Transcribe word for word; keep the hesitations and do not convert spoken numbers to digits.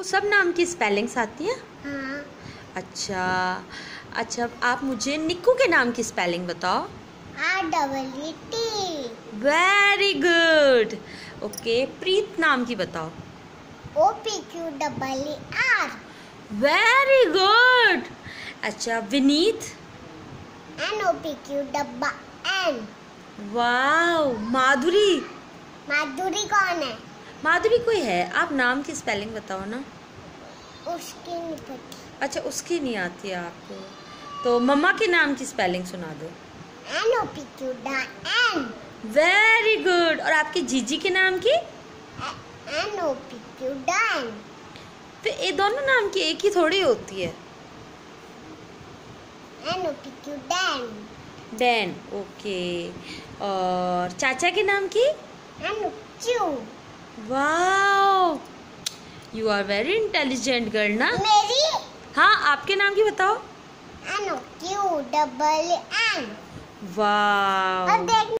आपको सब नाम की स्पेलिंग्स आती हैं? हाँ। अच्छा अच्छा, आप मुझे निक्कू के नाम की स्पेलिंग बताओ। R double E T. Very good. Okay, Preet नाम की बताओ। O P Q double E R. Very good. अच्छा, Vineet. N O P Q double N. Wow, Madhuri. Madhuri कौन है? माधुरी कोई है, आप नाम की स्पेलिंग बताओ ना। उसकी नहीं पता। अच्छा, उसकी नहीं आती है आपको, तो मम्मा के नाम की स्पेलिंग सुना दो। एन ओ पी क्यू डा एन। Very good. और आपकी जीजी के नाम की? N O P Q Dan. तो ये दोनों नाम की एक ही थोड़ी होती है। N O P Q Dan. Dan, okay. और चाचा के नाम की? N O Q. Wow, you are very intelligent girl ना। मेरी? हाँ, आपके नाम की बताओ। N O Q double N. Wow. और देख